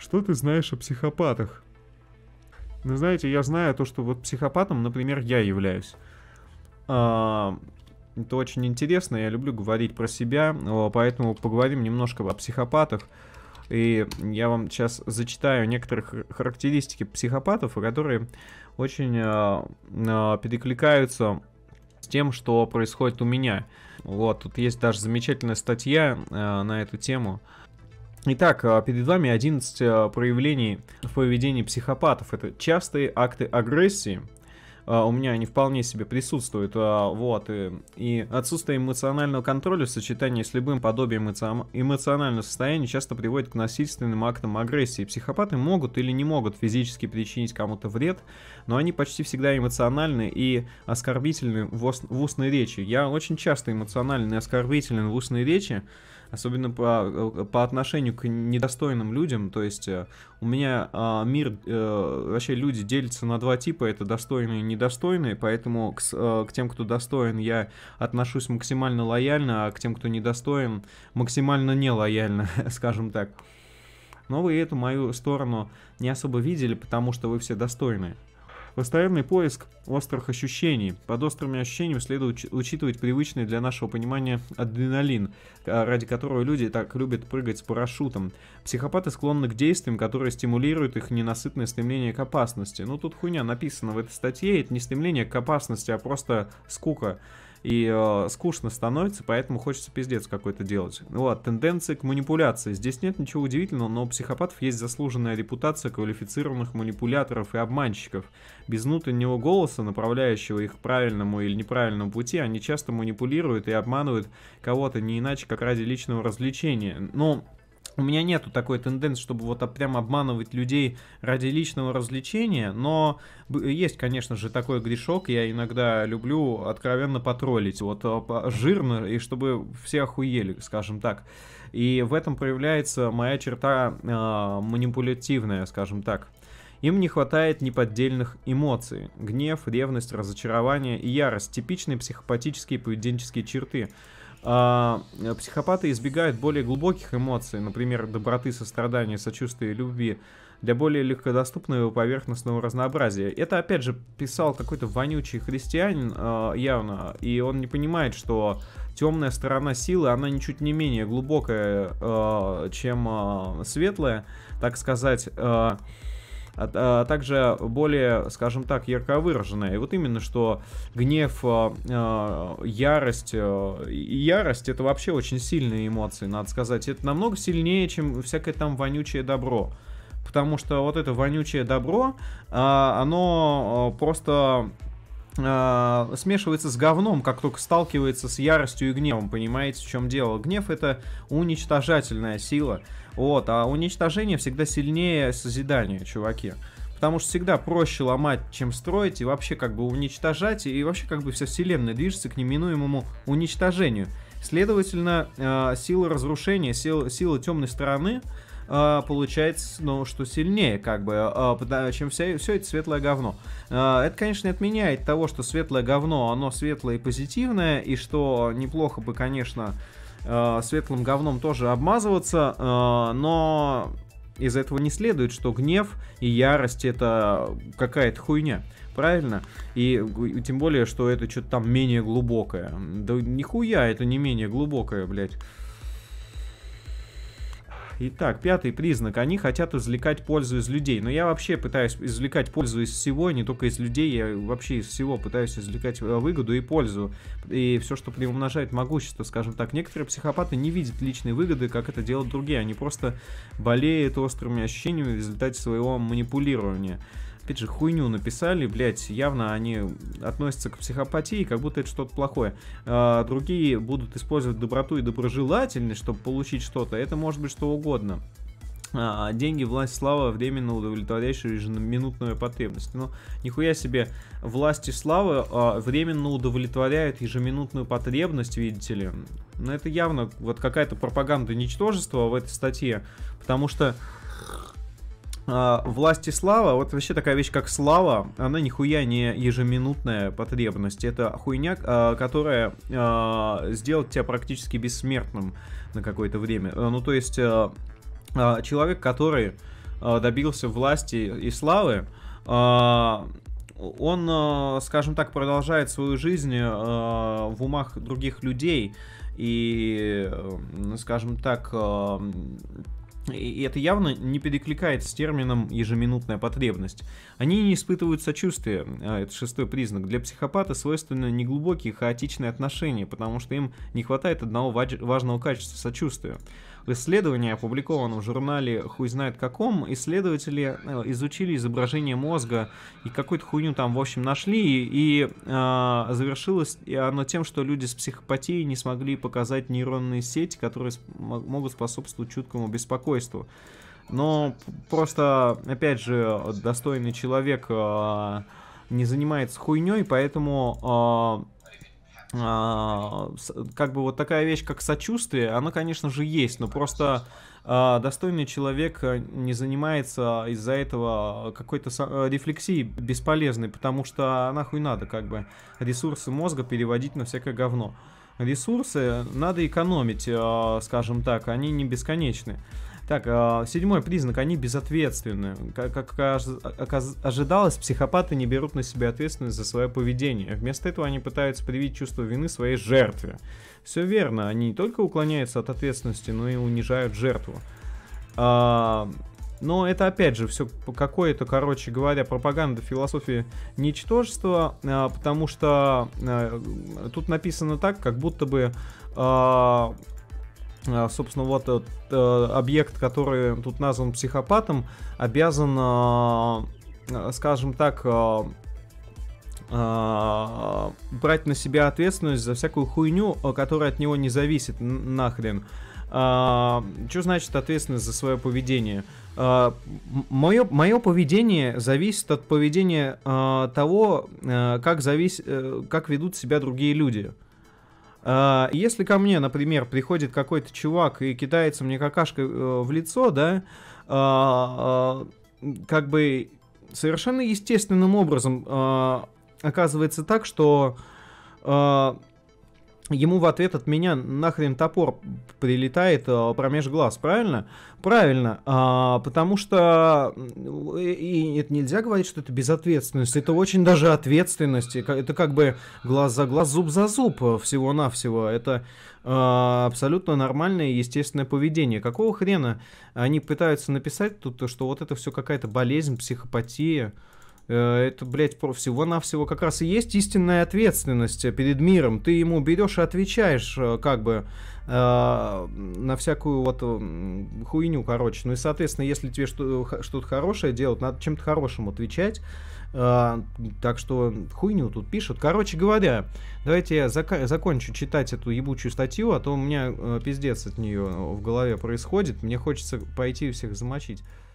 Что ты знаешь о психопатах? Ну, знаете, я знаю то, что вот психопатом, например, я являюсь. Это очень интересно, я люблю говорить про себя, поэтому поговорим немножко о психопатах. И я вам сейчас зачитаю некоторые характеристики психопатов, которые очень перекликаются с тем, что происходит у меня. Вот, тут есть даже замечательная статья на эту тему. Итак, перед вами 11 проявлений в поведении психопатов. Это частые акты агрессии. У меня они вполне себе присутствуют. Вот, и отсутствие эмоционального контроля в сочетании с любым подобием эмоционального состояния часто приводит к насильственным актам агрессии. Психопаты могут или не могут физически причинить кому-то вред, но они почти всегда эмоциональны и оскорбительны в устной речи. Я очень часто эмоционален и оскорбителен в устной речи, особенно по отношению к недостойным людям. То есть у меня мир, вообще люди делятся на два типа, это достойные и недостойные, поэтому к тем, кто достоин, я отношусь максимально лояльно, а к тем, кто недостоин, максимально нелояльно, скажем так. Но вы эту мою сторону не особо видели, потому что вы все достойные. Постоянный поиск острых ощущений. Под острыми ощущениями следует учитывать привычный для нашего понимания адреналин, ради которого люди так любят прыгать с парашютом. Психопаты склонны к действиям, которые стимулируют их ненасытное стремление к опасности. Ну, тут хуйня написана в этой статье, это не стремление к опасности, а просто скука. И скучно становится, поэтому хочется пиздец какой-то делать. Вот, тенденции к манипуляции. Здесь нет ничего удивительного, но у психопатов есть заслуженная репутация квалифицированных манипуляторов и обманщиков. Без внутреннего голоса, направляющего их к правильному или неправильному пути, они часто манипулируют и обманывают кого-то не иначе, как ради личного развлечения. Но у меня нету такой тенденции, чтобы вот прям обманывать людей ради личного развлечения, но есть, конечно же, такой грешок, я иногда люблю откровенно потроллить, вот жирно, и чтобы все охуели, скажем так. И в этом проявляется моя черта манипулятивная, скажем так. Им не хватает неподдельных эмоций. Гнев, ревность, разочарование и ярость – типичные психопатические поведенческие черты. Психопаты избегают более глубоких эмоций, например, доброты, сострадания, сочувствия и любви, для более легкодоступного и поверхностного разнообразия. Это, опять же, писал какой-то вонючий христианин явно, и он не понимает, что темная сторона силы, она ничуть не менее глубокая, чем светлая, так сказать, а также более, скажем так, ярко выраженная. И вот именно, что гнев, ярость, ярость это вообще очень сильные эмоции, надо сказать. Это намного сильнее, чем всякое там вонючее добро. Потому что вот это вонючее добро, оно просто смешивается с говном, как только сталкивается с яростью и гневом, понимаете, в чем дело? Гнев — это уничтожательная сила, вот, а уничтожение всегда сильнее созидания, чуваки. Потому что всегда проще ломать, чем строить, и вообще как бы уничтожать, и вообще как бы вся вселенная движется к неминуемому уничтожению. Следовательно, сила разрушения, сила темной стороны получается, ну, что сильнее, как бы, чем все это светлое говно. Это, конечно, не отменяет того, что светлое говно, оно светлое и позитивное, и что неплохо бы, конечно, светлым говном тоже обмазываться, но из этого не следует, что гнев и ярость это какая-то хуйня. Правильно? И тем более, что это что-то там менее глубокое. Да нихуя это не менее глубокое, блядь. Итак, пятый признак. Они хотят извлекать пользу из людей. Но я вообще пытаюсь извлекать пользу из всего, не только из людей. Я вообще из всего пытаюсь извлекать выгоду и пользу. И все, что приумножает могущество, скажем так. Некоторые психопаты не видят личной выгоды, как это делают другие. Они просто болеют острыми ощущениями в результате своего манипулирования. Опять же, хуйню написали, блять, явно они относятся к психопатии, как будто это что-то плохое. Другие будут использовать доброту и доброжелательность, чтобы получить что-то. Это может быть что угодно. Деньги, власть, слава, временно удовлетворяющие ежеминутную потребность. Ну, нихуя себе, власть и слава временно удовлетворяют ежеминутную потребность, видите ли. Но это явно вот какая-то пропаганда ничтожества в этой статье, потому что власть и слава, вот вообще такая вещь, как слава, она нихуя не ежеминутная потребность. Это хуйня, которая сделает тебя практически бессмертным на какое-то время. Ну, то есть, человек, который добился власти и славы, он, скажем так, продолжает свою жизнь в умах других людей. И, скажем так, и это явно не перекликается с термином «ежеминутная потребность». Они не испытывают сочувствия, это 6-й признак. Для психопата свойственны неглубокие хаотичные отношения, потому что им не хватает одного важного качества — сочувствия. В исследовании, опубликованном в журнале «Хуй знает каком», исследователи изучили изображение мозга и какую-то хуйню там, в общем, нашли, и завершилось оно тем, что люди с психопатией не смогли показать нейронные сети, которые могут способствовать чуткому беспокойству. Но просто, опять же, достойный человек не занимается хуйней, поэтому... как бы вот такая вещь, как сочувствие, она, конечно же, есть, но просто достойный человек не занимается из-за этого какой-то рефлексией бесполезной, потому что нахуй надо как бы ресурсы мозга переводить на всякое говно. Ресурсы надо экономить, скажем так, они не бесконечны. Так, 7-й признак, они безответственны. Как ожидалось, психопаты не берут на себя ответственность за свое поведение. Вместо этого они пытаются привить чувство вины своей жертве. Все верно, они не только уклоняются от ответственности, но и унижают жертву. Но это, опять же, все какое-то, короче говоря, пропаганда философии ничтожества, потому что тут написано так, как будто бы... собственно, вот объект, который тут назван психопатом, обязан, скажем так, брать на себя ответственность за всякую хуйню, которая от него не зависит нахрен. Что значит ответственность за свое поведение? Мое поведение зависит от поведения того, как ведут себя другие люди. Если ко мне, например, приходит какой-то чувак и кидается мне какашкой в лицо, да, как бы совершенно естественным образом оказывается так, что ему в ответ от меня нахрен топор прилетает промеж глаз, правильно? Правильно, потому что и это нельзя говорить, что это безответственность, это очень даже ответственность, это как бы глаз за глаз, зуб за зуб всего-навсего, это абсолютно нормальное и естественное поведение. Какого хрена они пытаются написать тут, что вот это все какая-то болезнь, психопатия? Это, блядь, всего-навсего как раз и есть истинная ответственность перед миром. Ты ему берешь и отвечаешь, как бы, на всякую вот хуйню, короче. Ну и, соответственно, если тебе что-то хорошее делать, надо чем-то хорошим отвечать. Так что хуйню тут пишут. Короче говоря, давайте я закончу читать эту ебучую статью, а то у меня пиздец от нее в голове происходит. Мне хочется пойти всех замочить.